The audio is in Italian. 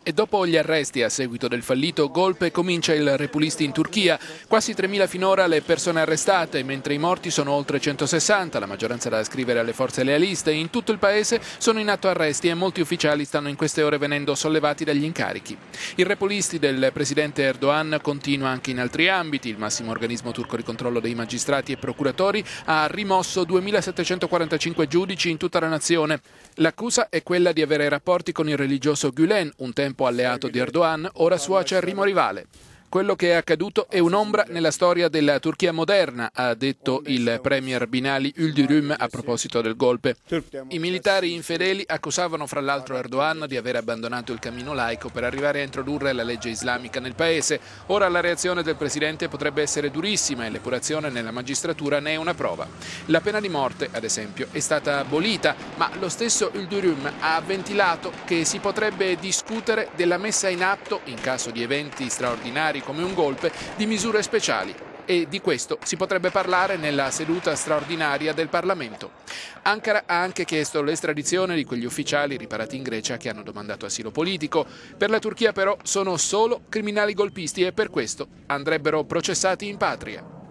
E dopo gli arresti a seguito del fallito golpe comincia il Repulisti in Turchia. Quasi 3.000 finora le persone arrestate, mentre i morti sono oltre 160, la maggioranza da ascrivere alle forze lealiste. In tutto il paese sono in atto arresti e molti ufficiali stanno in queste ore venendo sollevati dagli incarichi. Il Repulisti del presidente Erdogan continua anche in altri ambiti. Il massimo organismo turco di controllo dei magistrati e procuratori ha rimosso 2.745 giudici in tutta la nazione. L'accusa è quella di avere rapporti con il religioso Gülen, un tempo alleato di Erdogan, ora suo acerrimo rivale. Quello che è accaduto è un'ombra nella storia della Turchia moderna, ha detto il premier Binali Yildirim a proposito del golpe. I militari infedeli accusavano fra l'altro Erdogan di aver abbandonato il cammino laico per arrivare a introdurre la legge islamica nel paese. Ora la reazione del presidente potrebbe essere durissima e l'epurazione nella magistratura ne è una prova. La pena di morte, ad esempio, è stata abolita, ma lo stesso Yildirim ha ventilato che si potrebbe discutere della messa in atto, in caso di eventi straordinari come un golpe, di misure speciali. E di questo si potrebbe parlare nella seduta straordinaria del Parlamento. Ankara ha anche chiesto l'estradizione di quegli ufficiali riparati in Grecia che hanno domandato asilo politico. Per la Turchia però sono solo criminali golpisti e per questo andrebbero processati in patria.